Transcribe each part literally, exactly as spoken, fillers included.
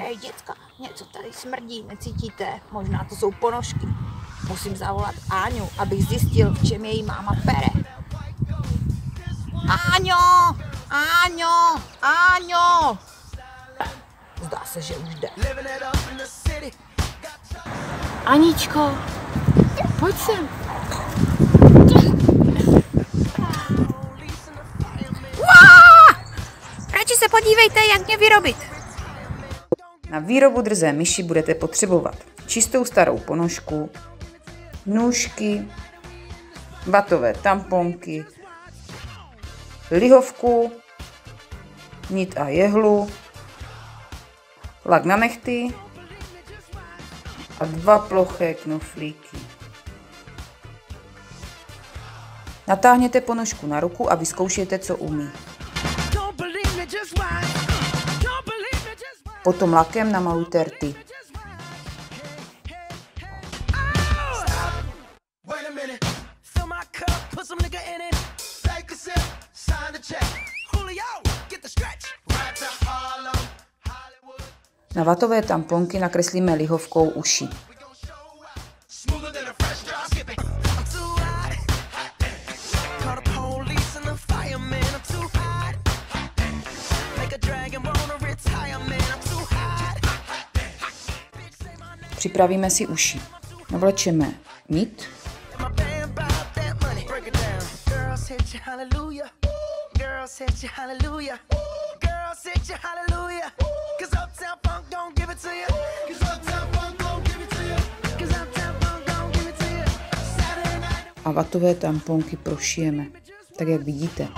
Hej děcka, něco tady smrdí, necítíte? Možná to jsou ponožky. Musím zavolat Áňu, abych zjistil, v čem její máma pere. Áňo! Áňo! Áňo! Zdá se, že už jde. Aničko, pojď sem. Radši se podívejte, jak mě vyrobit. Na výrobu drzé myši budete potřebovat čistou starou ponožku, nůžky, vatové tamponky, lihovku, nit a jehlu, lak na nehty a dva ploché knoflíky. Natáhněte ponožku na ruku a vyzkoušejte, co umí. Potom lakem namalujte rty. Na vatové tamponky nakreslíme lihovkou uši. Připravíme si uši. Navlečeme nit. A vatové tamponky prošijeme, tak jak vidíte.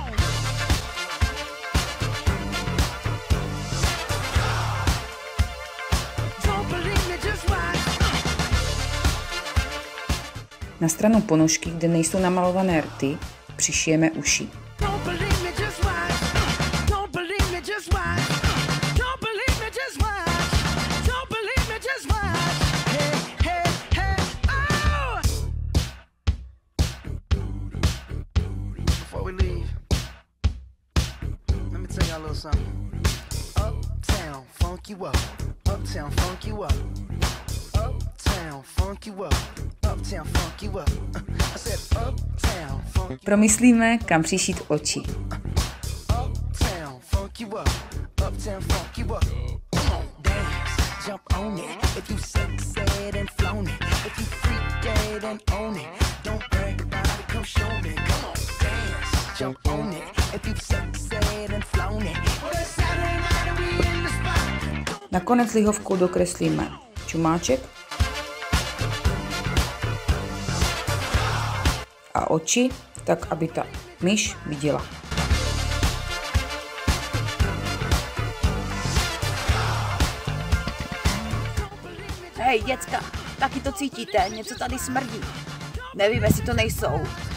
Na stranu ponožky, kde nejsou namalované rty, přišijeme uši. Promyslíme, kam přišít oči. Nakonec lihovkou dokreslíme čumáček a oči, tak aby ta myš viděla. Hej děcka, taky to cítíte, něco tady smrdí. Nevím, jestli to nejsou